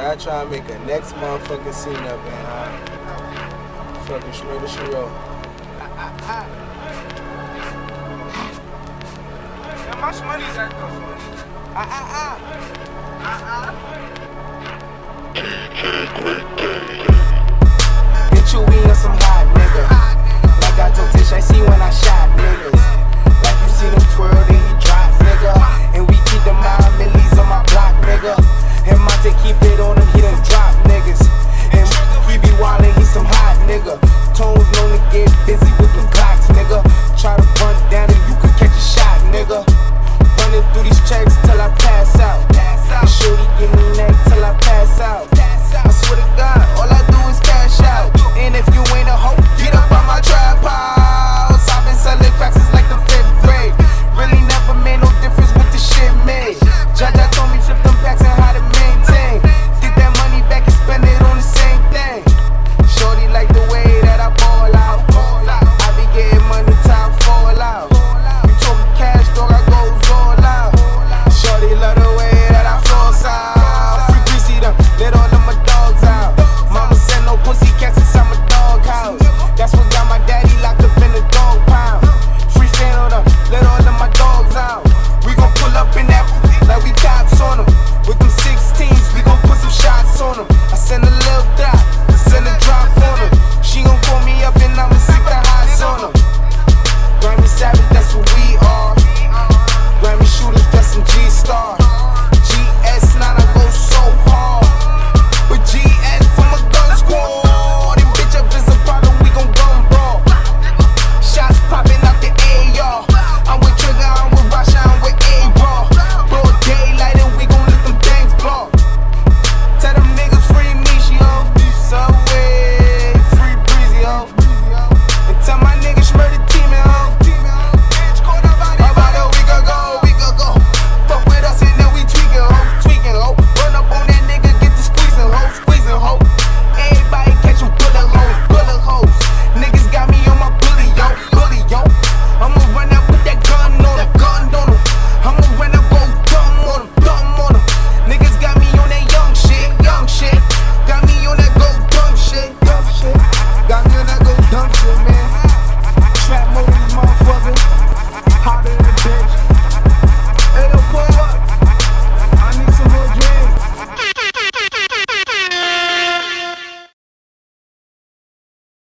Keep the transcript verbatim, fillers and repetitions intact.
I try to make a next motherfucking scene up in high. Fucking Shmurda She Wrote. How much money is that though? Ah ah ah. Ah ah. Bitch, you we on some hot nigga. Like I told Tish, I see when I shot niggas. Like you see them twirl, then he drop, nigga. And we keep them nine millies on my block, nigga. And Monte keep it on him, he done drop niggas. And he be wildin', he some hot nigga. Tones known to get busy with them Glocks, nigga. Try to run down and you could catch a shot, nigga. Running through these checks,